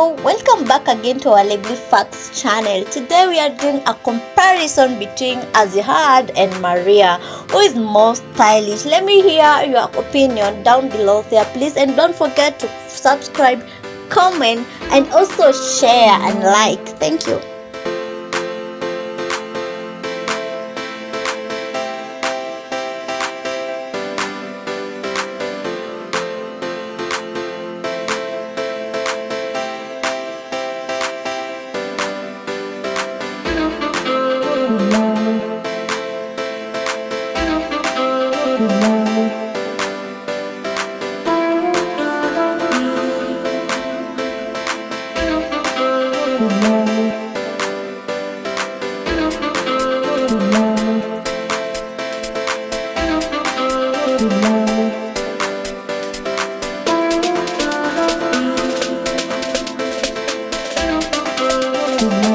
Hello, welcome back again to our Lovely Facts channel. Today we are doing a comparison between AZZIAD and Maria. Who is more stylish? Let me hear your opinion down below there, please, and don't forget to subscribe, comment, and also share and like. Thank you. Thank you.